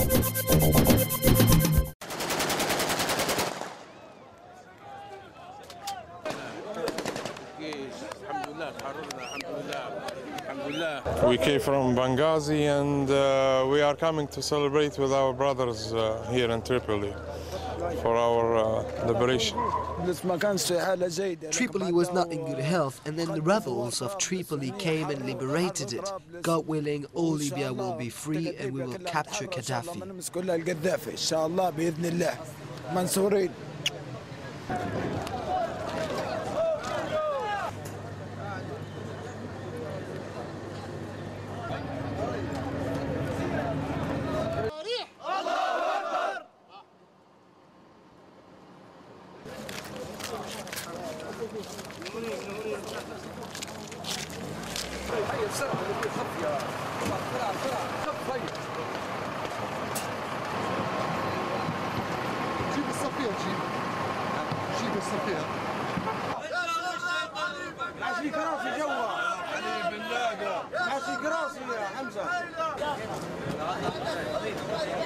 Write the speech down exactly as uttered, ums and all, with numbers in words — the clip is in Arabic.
We came from Benghazi and uh, we are coming to celebrate with our brothers uh, here in Tripoli for our uh, liberation. Tripoli was not in good health, and then the rebels of Tripoli came and liberated it. God willing, all Libya will be free and we will capture Gaddafi. جيب الصفير جيب جيب الصفير ماشي كراسي جوا علي بالله ماشي كراسي يا حمزة